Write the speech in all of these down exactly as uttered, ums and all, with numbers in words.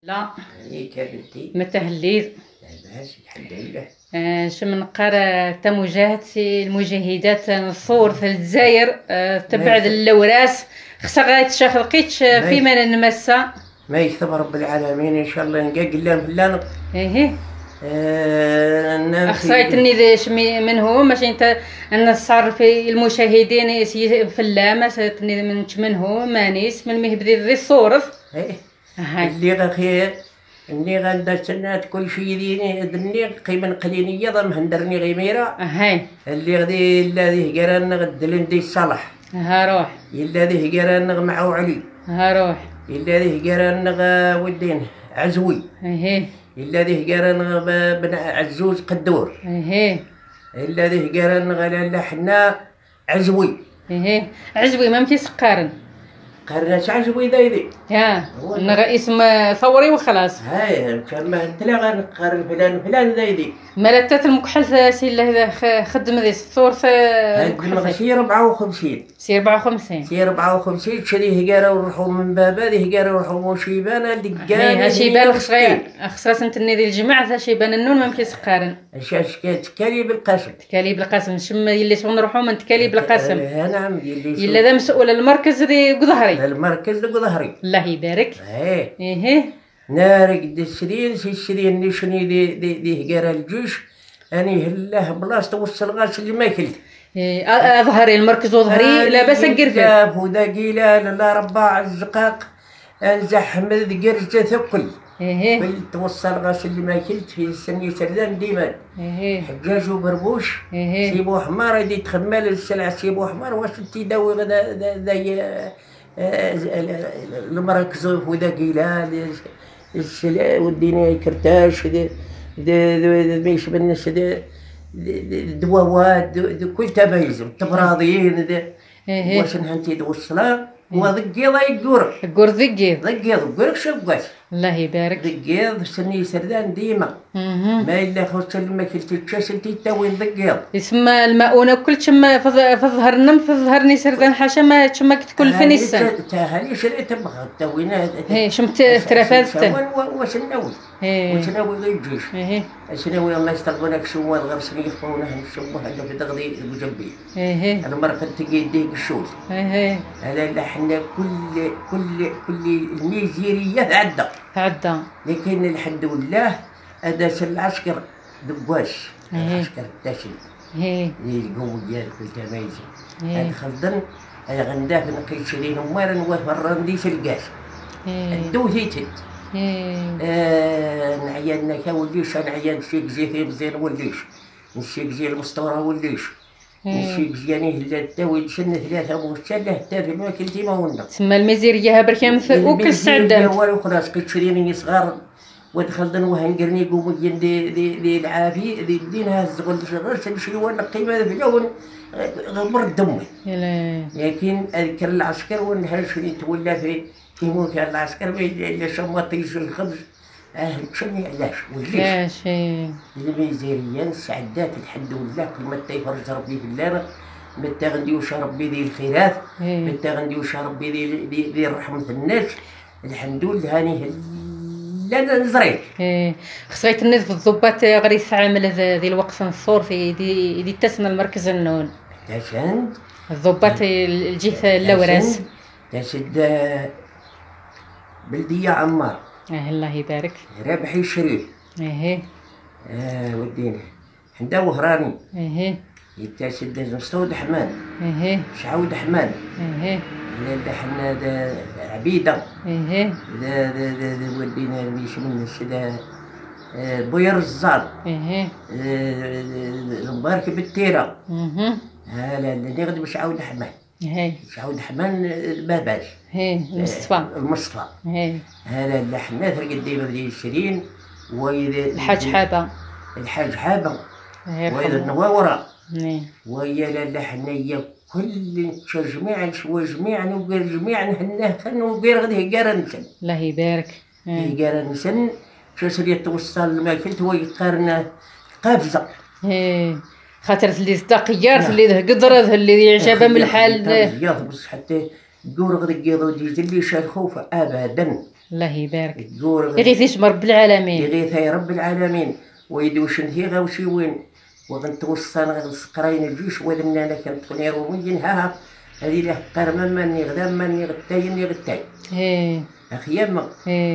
لا هنيك يا بنتي. ما تهليز لاباس الحمد لله. آه شمن قرا تمجاهدتي المجاهدات الثور في الجزائر آه تبعد اللوراس خصها غايتشاف لقيتش فيما نمسا ما يكتب رب العالمين ان شاء الله نلقى قلام فلان. ايه آه اخصايتني ذا من هو ماشي انت انا صار في المشاهدين في اللامه تني من من هو مانيس من مهبدي ذي الصورف ايه اللي غير اللي غندا سنات كل شيء ديني دني قيمة قليلية ضم هندرني غيميرة هاي اللي غدي الذي قران غدلن دي الصلاح ها روح الذي قران معو علي ها روح الذي قران ودين عزوي ايه الذي قران بن عزوز قدور ايه الذي قران غلا لحنا عزوي ايه عزوي ما مشي سقارن قرناش عزوي ذايدي يا نغا اسم ثوري وخلاص هاي كما انت لا غنقارن فلان فلان ذايدي مالتات المكحل سي الله خدم ذي الثور هاد سي أربعة وخمسين سي أربعة وخمسين سي أربعة وخمسين شريه قارا ونروحو من بابا ذي قارا ونروحو شيبانه دقان ها شيبان خصها خصها سنتني ذي الجماعة ذا شيبان النون ما مكي سقارن اش اش تكالي بالقسم تكالي بالقسم شما اللي نروحو من تكالي بالقسم نعم اللي الا ذا مسؤول المركز ذي قظهري المركز ذي قظهري الله يبارك ايه ايه نارك دي السرين سي السرين اللي شني دي دي دي قارا الجيش اني هلاه بلاصه توصل غاس اللي ما كلت ايه اظهري المركز وظهري لا باس قرفه ودا قيلان لا رباع الزقاق الزحمة قرجة ثقل ايه قلت توصل غاس اللي ما كلت في سني سردان ديما ايه حجاج وبربوش ايه سيبو حمار يدي تخمال السلعة سيبو حمار واش تيداوي غدا ذا المركز ودا قيلان السلع والدنيا كرتاش ميش بالناس دواوات كل تميز تبراضيين واش نهنتي توصلا وضقيض يقور يقور ضقيض ضقيض قولك شبقاش الله يبارك ضقيض سني سردان ديما ما الا خوت لما كلتي تشاسلتي تا وين ضقيض يسمى المؤونه كل تما في الظهر نم في الظهر ني سردان حاشا ما تما كل فين السن تا هاني شريت بغا تا وين هي شمت ترافات واش ناوي واش ناوي غير الجيش ايه اش ناوي ما يستقبلك شوال غرسني يخفونه نشوه هذا في دغدي وجنبي ايه انا مرة كنت يديك الشوز ايه هذا لا حنا كل كل كل الميزيريه عدى عدى لكن الحمد لله هذا العسكر دباش العسكر التاشي ايه اللي القوية كل تميز هذا خلدن هذا غنداه نقي شرين ومارن وفرنديش القاس الدوثيتد ايه نعيان كوليش نعيان شيك زي زين وليش نشيك زي المسطورة وليش نشيك زيانيه لا تاوي سن ثلاثة وشله حتى في ما كنتي ما ولنا تسمى الميزيرية بركام وكل السعدان والو خلاص كنت شريني صغار ودخلنا وهنقرني قوم دي دي دي العافي دي دينها الزغل شغل شي وانا قيمة في الأول غمر دمي لكن أذكر العسكر ونهار شرين تولى في يموت العسكر إلا شمط يجي الخبز اه شنو علاش وليش الميزيرية السعدات الحمد لله كل ما تيفرج ربي في اللامة متى غنديوش ربي ذي الخيرات متى غنديوش ربي ذي ذي ذي رحمة الناس الحمد لله هاني لا نزري ايه خصيت الناس في الضباط غير يستعمل ذي الوقفة الثور في دي دي تسمى المركز النون تاشند الضباط الجهة اللوراس تاشد بلدية عمار اه الله يبارك رابحي الشريف ايه اه ودينا حندا وهراني ايه يتاشد مستود حماد ايه شعود حماد ايه لا حنا دا عبيدة ايه دا دا دا, دا ودينا ميش من السدا بوير الزار ايه مبارك بالتيرة اها ها لا لا نغد بشعود حماد ايه شعود حمان باباش ايه المصطفى المصطفى ايه هذا لا حنا ترقد ديما بدي الشرين وإذا الحاج حابة الحاج حابة وإذا ايه النواورة ايه ويا لا حنايا كل جميعا شوى جميعا وغير جميعا حنا كانوا غير غادي قارنسن الله يبارك ايه قارنسن شو سري توصل ما كنت هو يقارن قافزه ايه خاطر اللي تقيارت اللي قدرت اللي يعجبها من الحال يا بس حتى يقول غادي يقيضوا ديال اللي شال خوف ابدا الله يبارك. تقول يغيثيش رب العالمين. يغيث يا رب العالمين ويدوش انتي غاوشي وين وغنتوصل غنسقراين الجيش وذمنا انا كنتقني رومي ها هذه له قرمه ماني غدا ماني غتاي ماني غتاي. ايه اخيما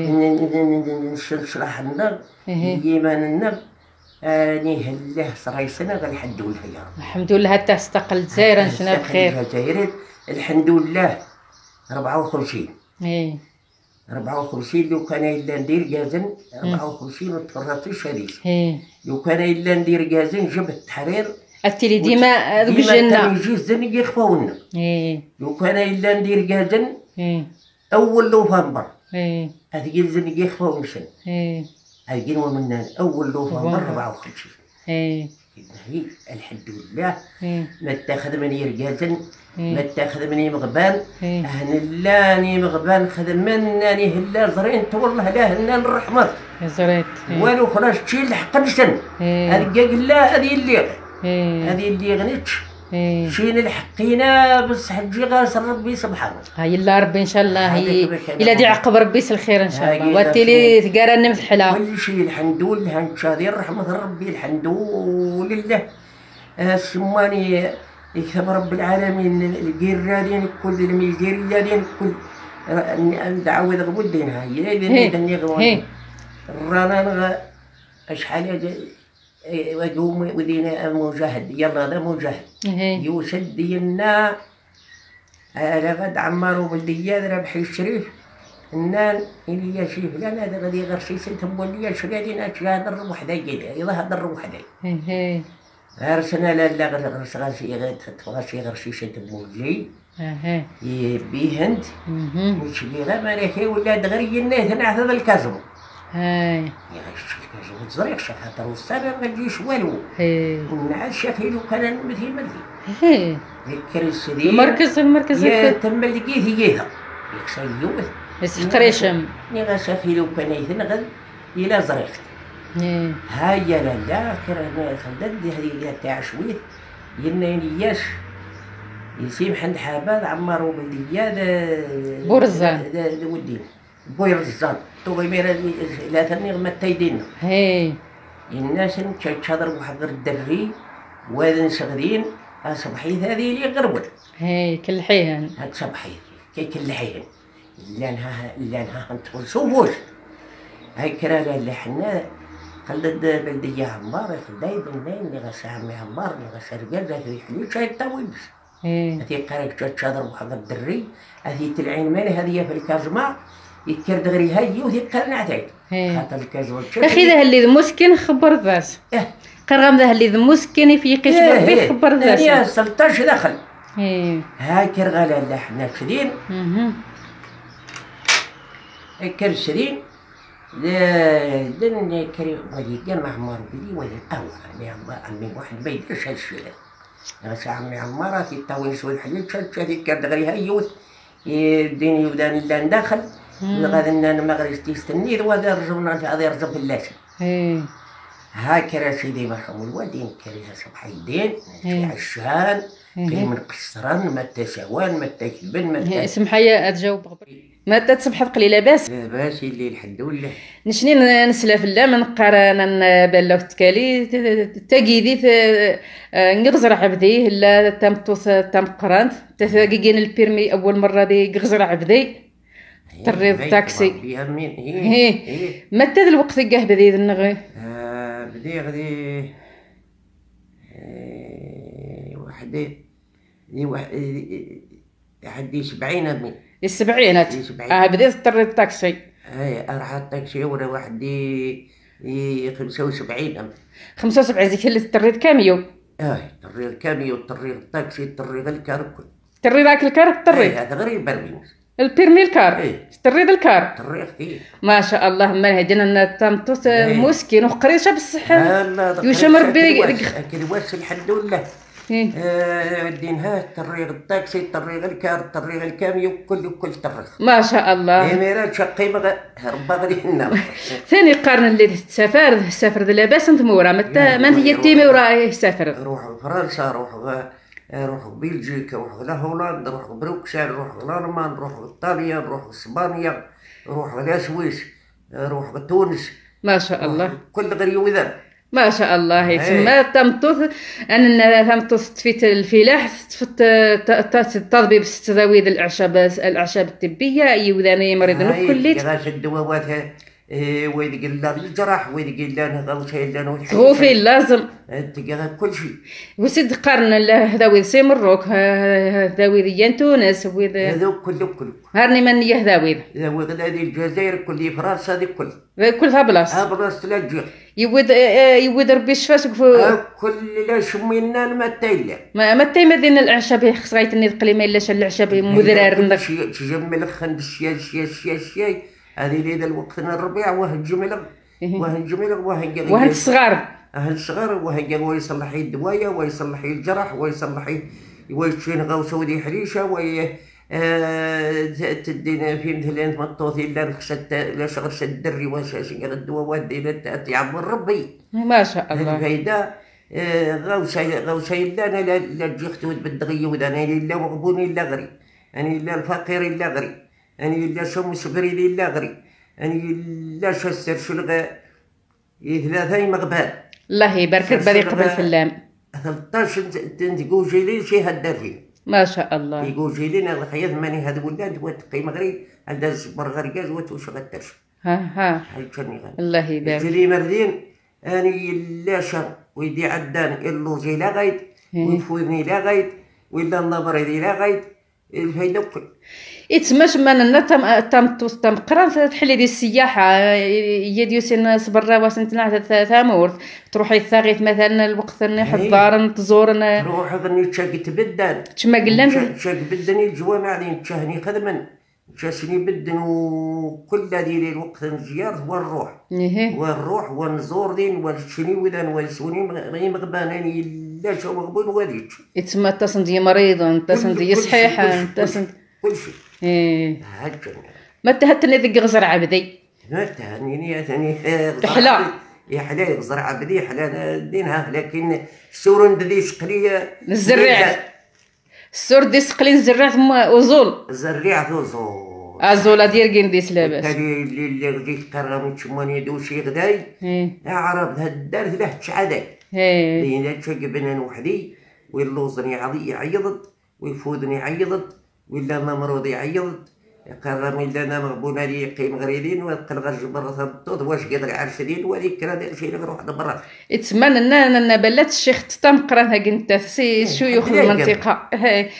ايه نشرح لنا الايمان لنا اني هله صرايسنا غنحدوا لها يا رب. الحمد لله حتى استقل الجزائر نشنا بخير. الجزائر الحمد لله أربعة وخمسين. ايه أربعة وخمسين لو كان إلا ندير كازن أربعة وخمسين وتفرطي الشريف. ايه لو كان إلا ندير كازن جبت التحرير التيلي ديما ذوك الجنة ديما يجي الزن يخفاونا. ايه لو كان إلا ندير كازن ايه أول نوفمبر ايه هذيك الزن يخفاو نسن. ايه هذيك ومنان أول نوفمبر أربعة وخمسين. ايه هي الحمد لله ايه ما اتخذ مني رجازن ما اتخذ مني مغبان ايه هنلاني مغبان خدم مناني هلا زرينت والله لا هنان الرحمة زريت والو خلاص تشيل الحق نسن هذيك لا هذه اللي هذه اللي غنيتش شين الحقينا بصح تجي غاسر ربي سبحانه. هاي الله ربي ان شاء الله هي الا دي عقب ربي الخير ان شاء الله واتيلي تقارن مثحلا كل شيء الحمد لله انت هذه رحمة ربي الحمد لله. السماني يكتب رب العالمين الجيرادين كل الميزيريادين كل ندعو ذا غبودين هاي إذا إذا نغوان رانا أشحال وجوم ودينا مجاهد يلا هذا مجاهد يوسد دينا على غد عمار وبلديات ربحي الشريف النان اللي يا شيف لان هذا غادي غير شي سنتم ولي شريدين هذا الروح ذا يلا هذا الروح ذا غير سنة لا لا غير غير غير شي غير تبغى شي غير شي شي تمولي اها يبي هند مش لي غير مالك ولا دغري الناس انا هذا الكازم هاي يا شي الكازم تزريق شي خاطر والسنة ما تجيش والو هاي والنعاس شافي لو كان مثل مثل هاي الكريس دي المركز المركز يا تم لقيت هيها ياك سيوه بس قريشم ني غا شافي لو كان يثن غد الى زريقت هاي لا لا كرهنا خلدت هذه تاع شويه يلنا نياش يسيب عند حباب عمار وبلديات بورزان ودي بورزان تو غير لا ثاني ما تايدينا هي الناس تشهدر واحد الدري وين شغالين صبحيت هذه اللي قربت هي كل حين هاد صبحيت كي كل حين لانها لانها انت شوفوش هاي كرا اللي حنا خلد بلدية عمار خداي بنين اللي غسا عمي عمار اللي غسا رجال ذات يحلو شاي طويل هذه قريك تشادر واحد الدري هذه تلعين مالي هذه في الكازما يكر دغري هاي وهي قرنا عتايد خاطر الكازما اخي ذا اللي مسكين خبر ذاس اه قرام ذا اللي مسكين في قيش بربي خبر ذاس يا سلطاش دخل ايه هاي كرغاله اللي حنا شدين اها كر شدين لا لن كريم ولي جمع عمار بلي ولي القهوة عمي عمار عمي واحد ما يديرش هالشيء هذا غاسا عمي عمار في الطاوين شوي الحليل شاد شاد كاد غري هيوت يبديني يبدان لا ندخل غادي انا ما غاديش تيستني وهذا رجبنا هذا يرجب في اللاشي هاكرا سيدي مرحوم الوالدين كريها صبحي الدين في عشان كاين من قصران ما تساوان ما تكبن ما اسم حياة تجاوب ما تصبح بقلي لاباس لاباس اللي الحمد لله نشني نسلا في الله من قرانا بلو تكالي تاكيدي نغزر عبدي لا تمطوس تم قرانت تثاقين البيرمي اول مره دي غزر عبدي تريض تاكسي هي متى ذا الوقت كاه بدي النغي آه بدي غادي وحدي دي واحد حدي سبعين أمي السبعينات اه بديت تطرد الطاكسي اي راح الطاكسي ولا واحد دي خمسة وسبعين أم خمسة وسبعين زيك اللي تطرد كاميو اه طريق كاميو طريق الطاكسي طريق الكار كل طريق ذاك الكار طريق هذا غير برميس البيرمي الكار ايه طريق الكار طريق فيه ما شاء الله ما هدينا تمطوس مسكين وقريشه بالصحه لا يوشم ربي كي واش الحمد لله آه دينها طريق الطاكسي طريق الكار طريق الكاميو كل كل طريق ما شاء الله اميرات شقي بغا ربا غادي حنا ثاني قرن اللي تسافر السفر ذا لاباس انت مورا متى ما هي تيمي وراه يسافر روح فرنسا روح روح بلجيكا روح لهولندا روح بروكسل روح لالمان روح ايطاليا روح اسبانيا روح غدا سويس، روح تونس، ما شاء الله كل غير وذا ما شاء الله. يتسمى تمطوث ان تمطوث تفيت الفلاح تفت التطبيب تذويذ الاعشاب الاعشاب الطبيه يوذاني مريض كليت غاش الدواوات ويد قال الجرح ويد قال لنا غوشي لنا تغوفي لازم تلقى كل شيء. وسيد قارن هذاوي سي مروك هذاوي ديال تونس ويد هذوك كلهم كلهم هارني من يهذاوي هذاوي هذه الجزائر كل فرنسا هذه كل كلها بلاص ها بلاص لا تجي يود يود ربي شفاش كل لا شمينا ما تايلا ما ما تاي مدينه الاعشاب خصايت ني قليمه الا شال الاعشاب مدرار تجمل خن بالسياس سياس سياس هذه ليله الوقت الربيع واه جميله واه جميله واه واه الصغار اهل الصغار واه ويصلح الدوايه ويصلح الجرح ويصلح ويشين غوصه ودي حريشه وي تدينا في مثل انت مطوطي الا خصت لا شغل سدري واساسي قال الدواوات ديال تعبر ربي ما شاء الله الفايده غوصه غوصه الا انا لا تجي ختوت بالدغيه ودانا الا وغبوني الا غري اني الا الفقير الا غري اني الا شم صغري الا غري اني الا شسر شلغ ثلاثه مغبال الله يبارك بدي قبل فلام ثلاثطاش تنتقو جيلين شي هدافين ما شاء الله يقول جيلين هذا الحياة ماني هذا ولاد وتقي مغري عندها زبر غرقاز وتوش غترش ها ها الله يبارك جيلي مردين اني لا شر ويدي عدان اللوزي لا غايد ويفوذني لا غايد ولا النظر لا غايد الفايدة كل يتسماش من تم تم تم قران تحلي ديال السياحه يديو سين صبر واسنتنا ثامور تروحي ثاغيت مثلا الوقت نحضر تزور روح غني تشاك تبدل كما قلنا تشاك بدني الجوامع اللي تشاهني خدما تشاسني بدن وكل ديال الوقت الزيار والروح والروح ونزور دين والشني وذن والسوني غير مغباناني لا شو مغبون وديك يتسمى تصندي مريض تصندي صحيحه تصند كل شيء ايه ما تهتني ذيك غزر عبدي ما تهنيني ثاني حلا يا حلا غزر عبدي حلا دينها لكن السور ندي سقليه الزريع السور دي سقلي الزريع ثم وزول الزريع وزول ازولا ديال كنديس لاباس اللي اللي غادي كرم تشموني دوشي غداي عرب هاد الدار له تشعداي لين تشقبنا وحدي واللوزني عضي يعيض ويفودني يعيض ولا ممرض يعيض قرر من لنا مغبونه لي يقيم غريدين وتلغى الجبر ثبطوط واش قادر عرسدين وهذيك كرا داير شي نروح برا يتمنى ان بلات الشيخ تمقرا كنت سي شيوخ المنطقه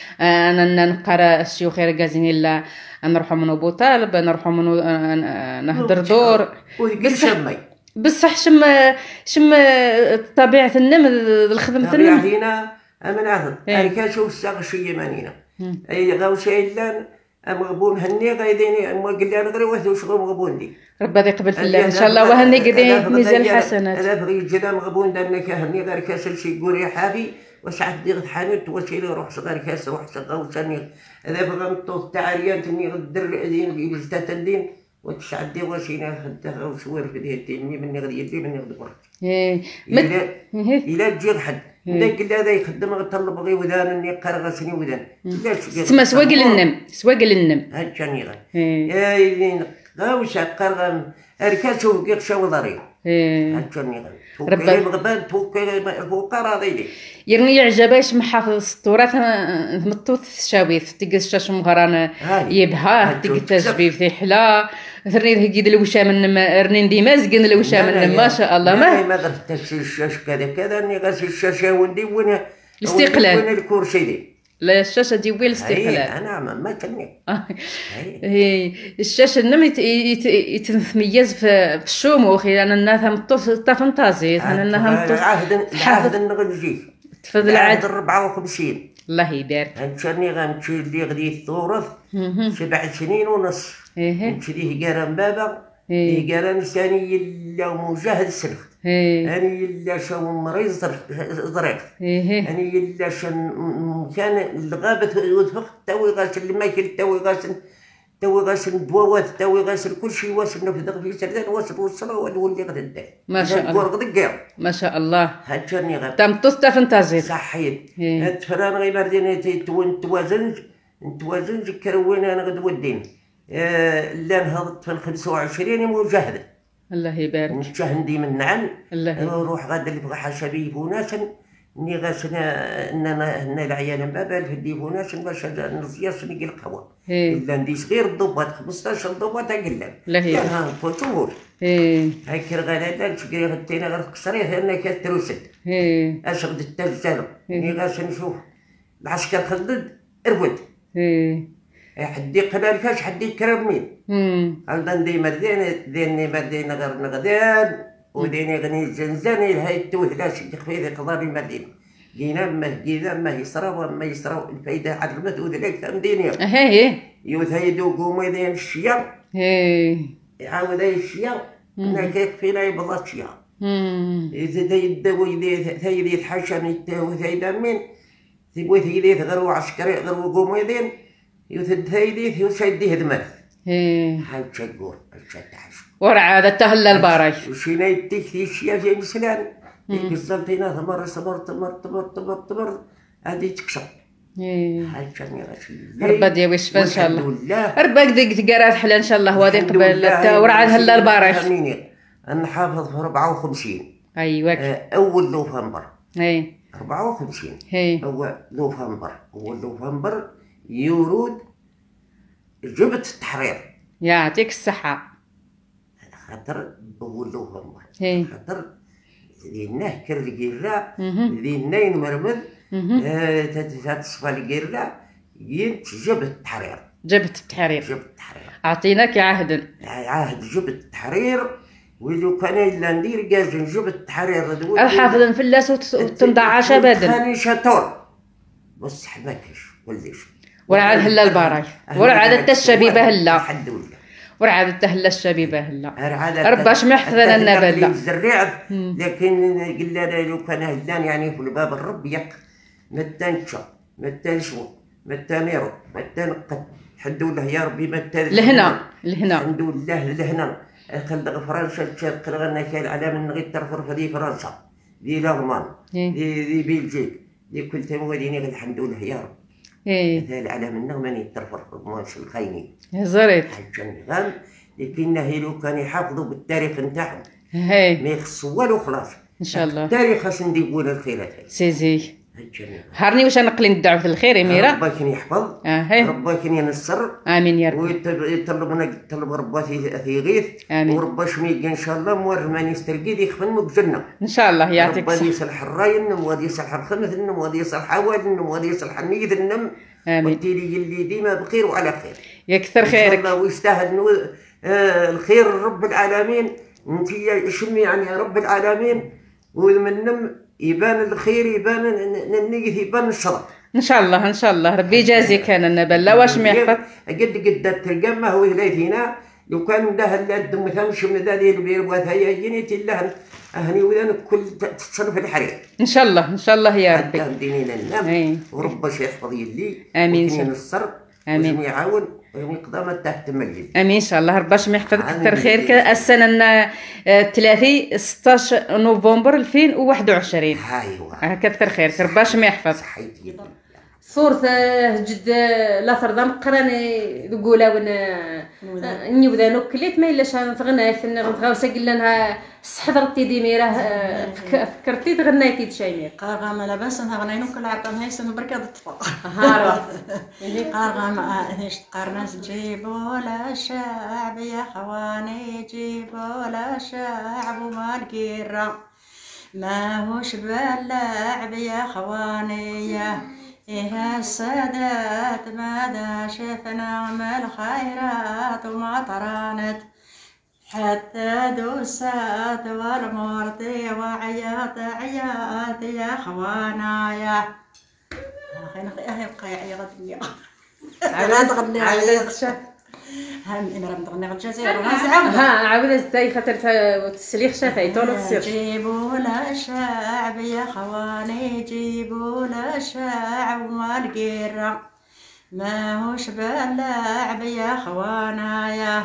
انا نقرا الشيوخ ركازين الا نروحوا من ابو طالب نروحوا من نهضر دور بصح بصح شم شم طبيعه النم الخدمه النم طبيعتنا امنعهم اي كاشوف الساق شي مانينا اي غاوشي الا مغبون هني غايديني ما قال لي انا غير واحد وشغل مغبون لي ربي يقبل في الله ان شاء الله وهني قدي ميزان الحسنات انا بغي جدا مغبون دانك هني غير كاسل شي يقول يا حبي واش عاد دير حانوت واش يلي روح صغير كاس روح صغير ثاني هذا بغا نطوط تاع تني غدر دين بلتات الدين وتشعدي واش ينا خدها وشوار في ديال تيمي مني غادي يدي مني غادي برك ايه الا الا تجي حد داك اللي هذا يخدم غطلب غير ودان اني قرغسني ودان تسمى سواق للنم سواق للنم هاكاني غير اي غاوش قرغم اركاسو كيخشا وضري هاكاني غير ربي مغبان توكل فوق راضي يرني يعجباش محافظ التراث مطوط الشاويف تقص شاش مغران يبها تقص تجبيب في حلا ثرني هكيد الوشام رنين ديما زقن الوشام ما شاء الله ما ما درت الشاش كذا كذا اني غاسل الشاشه وندي وين الاستقلال وين الكرسي دي لا الشاشه دي وين الاستقلال انا ما كني هي الشاشه النم يتميز في الشموخ انا الناس مطوف فانتازي انا انها مطوف عهد العهد النغنجي تفضل العهد أربعة وخمسين الله يبارك هنشرني غنمشي اللي غادي الثورة سبع سنين ونص نمشي ليه قران بابا ليه قران ثاني الا مجاهد السلف اني الا شاو مريض ظريف اني الا شن كان الغابة وثق تاوي غاسل الماكل تاوي غاسل تاوي غاسل بواوات تاوي غاسل كل شيء واسل نفذ في سردان واسل والصلاة ونولي غدا ما شاء الله ما شاء الله هاتشرني غير تم تصتا فانتازي صحيت هاد فران غير مردين توازنج نتوازنج كروين انا غد ودين آه لا نهضت في الخمسة وعشرين مجاهدة. الله يبارك. نتشهندي من نعم. الله نروح غادا اللي بغى حاشا بيفوناش ني غاسنا اننا هنا العيان ما بال في الديفوناش باش نزياش نلقى القهوه. الا ندي صغير الضباط خمسطاش ضباط اقلب. لا هي. ها فوتور. ايه. هاكر غادا تشكري غتينا غير تكسريه هنا كتروسد. ايه. اش غد التجار. ني غاس نشوف العسكر خلد ارود. ايه. حدي قلال كاش حدي كرمين. امم. غندا ندي مردين ديني مردين غير نغدان. وديني غني زنزاني هاي التوهلاش تخفيذ قضاري المدينة. جينا ما جينا ما يسرى وما يسرى الفايدة على المدود لك تمديني. هي يثيدوا قومي ذي الشيا. هي. يعاود ذي الشيا. أنا كيف فينا يبغى الشيا. إذا ذي الدوي ذي ذي ذي تحشم يتو ذي دمين. ذي ذي ذي غرو عسكري غرو قومي ذي. يثد ذي ذي يسيديه دمث. هي. هاي تشقور الشتاش. ورعادة تهلا الباري. وشينا يديك في الشيا في مسلان. قصلتينا ثمر ثمر ثمر ثمر ثمر ثمر هذه تكسر. هاي كان يا غاشي. ربا ديا ويشفى ان شاء الله. ربا قدك تقرات حلا ان شاء الله وهذه قبل ورعاد هلا الباري. نحافظ في أربعة وخمسين. ايوا. أول نوفمبر. اي. أربعة وخمسين. اي. أول نوفمبر أول نوفمبر يورود جبت التحرير. يعطيك الصحة. خاطر أول نوفمبر. اي. خاطر ذيناه كرقيرا ذينين مرمد تتصفى القيرا ينت جبت التحرير. جبت التحرير. جبت التحرير. أعطيناك عهد. عهد جبت التحرير ولو كان إلا ندير قاز جبت التحرير. الحافظ نفلس وتمضى عشا بدل. ثاني شطور بس حباكش وليش. ورعاد هلا الباراي ورعاد الشبيبة هلا. الحمد لله. ورعاد هلا الشبيبة هلا. رباش ما يحفظنا لنا بلا. الزريعة لكن قلنا لو كان هلان يعني في الباب الرب يق متنشا متنشو متنيرو متنقد الحمد لله يا ربي متن لهنا لهنا الحمد لله لهنا. خلق فرنسا تشق لغنا كان على من غير ترفرف دي فرنسا دي الألمان دي دي بلجيك دي كل تمواليني الحمد لله يا رب. ايه. مثال على منه من يترفر ماش الخاينين. زريت. حاجة لكن هيلو كان يحافظوا بالتاريخ نتاعهم. هاي. ما يخصوا والو خلاص. ان شاء الله. التاريخ خاص نديقوا الخيرات. سيزي. هارني واش نقلي ندعو في الخير اميره. ربي كان يحفظ. اه ربي كان ينصر. امين يا رب. ويطلبنا يطلب ربي في يغيث. امين. وربي شميق ان شاء الله مور ماني يسترقيد يخفن بجنة. ان شاء الله يعطيك الصحة. ربي يصلح الراين وغادي يصلح الخمس النم وغادي يصلح حوال وغادي يصلح النيذ النم. امين. وانتي اللي ديما بخير وعلى خير. يكثر خيرك. ان شاء الله ويستاهل نو... آه الخير رب العالمين. انتي شمي يعني رب العالمين ومنم يبان الخير يبان النية يبان الشر. ان شاء الله ان شاء الله ربي يجازيك انا النبله واش ما يحفظ. قد قد تلقى هو هنا لو كان ده لا الدم ثمش من ذا اللي بيربط هي جنيت الله اهني وذا كل تصرف الحرير. ان شاء الله ان شاء الله يا ربي. دينينا النام ورب شي يحفظ لي. امين. وكنين الصر. امين. ويعاون ويقضى ما تحت المجد. امين ان شاء الله ربي ما يحفظك كثر خيرك. السنه الثلاثي ستطاش نوفمبر ألفين وواحد وعشرين. ايوا. كثر خيرك ربي ما يحفظ. صورة جد لا فرضا مقراني تقولها وانا اني وذا نوكليت ما الاش نتغنى في نغوسا قلنا لها حضرتي ديميره فكرتي تغنيتي شيمير قارغا ما لاباس نغني نوكل عقام هاي سنه بركه الطفا هارو قارغا ما هيش قارناس جيبوا لا شعب يا خواني جيبوا لا شعب والقيره ما هوش بلاعب يا خواني يا إيه السادات ماذا شفنا من الخيرات وما طرانت حتى دوسات والمرضي وعياط عياط يا خوانايا. أخي نقي أهي بقى عياط ليا. عاود تغني عاود هم إن راه تغني الجزائر ها عاود ازاي خاطر تسليخ شافعي طول السير. جيبوا لا شعب يا خواني جيبوا لا شعب والقيرة ما هوش بلاعب يا خوانايا.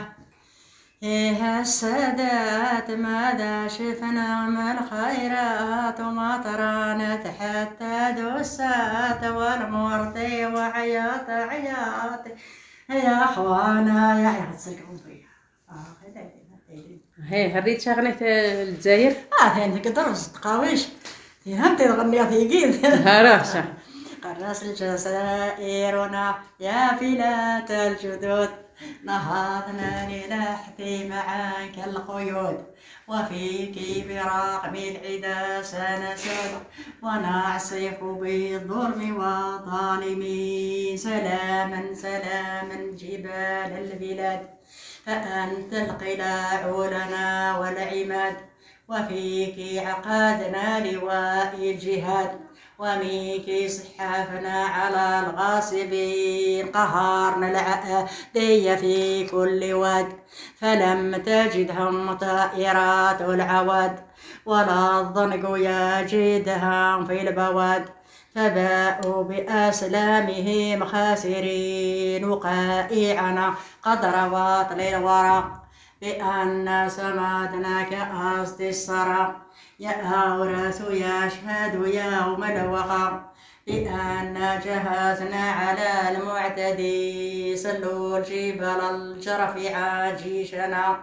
إيه السادات ماذا شفنا من الخيرات وما طرانت حتى دوسات والمرضي وعياط عياط يا خوانا يا يا تسلكم فيها اه هي هريت شغنة الجزائر اه هي كدرس تقاويش فهمت تغني في هراشة قراص الجزائرنا يا فيلات الجدود نهضنا لنحثي معاك القيود وفيك برغم العدا سنسد ونعصف بالظلم والظالمين سلاما سلاما جبال البلاد فأنت القلاع لنا والعماد وفيك عقدنا لواء الجهاد وميك صحافنا على الغاصبين قهرنا العادية في كل واد فلم تجدهم طائرات العواد ولا الضنك يجدهم في البواد فباءوا بأسلامهم خاسرين وقائعنا قد روات للورى بأن سماتنا كأسد السرى يا أوراس يشهد يوم الوقى بأن جهزنا على المعتدي سلوا الجبال الجرف عاجيشنا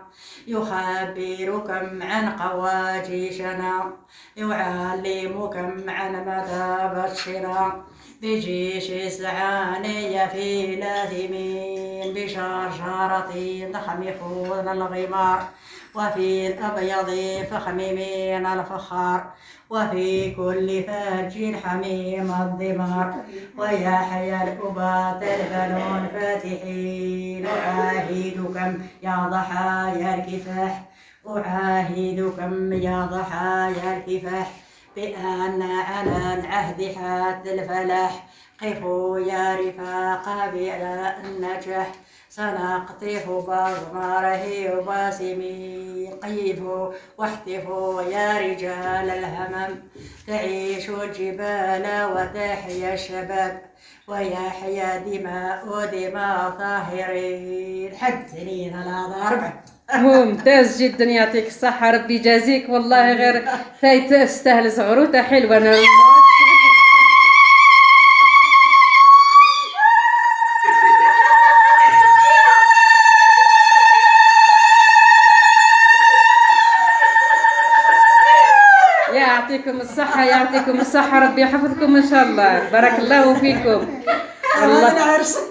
يخبركم عن قواجيشنا يعلمكم عن مدى بطشنا بجيش سعانية في لاثمين بشرشرة ضخم خون الغمار وفي الأبيض فخم من الفخار وفي كل فرج حميم الضمار ويحيى الأباط البنون فاتحين أعاهدكم يا ضحايا الكفاح أعاهدكم يا ضحايا الكفاح بأن على العهد حتى الفلاح قفوا يا رفاق بلا النجاح سنقطف بأضماره وباسمين قيفوا واحتفوا يا رجال الهمم تعيشوا الجبال وتحيا الشباب ويحيا دماء دماء طاهرين حدني ثلاثة أربعة ممتاز جدا يعطيك الصحة ربي يجازيك والله غير فايت استاهل زغروطة حلوة أنا يعطيكم الصحة يعطيكم الصحة ربي يحفظكم إن شاء الله بارك الله فيكم والله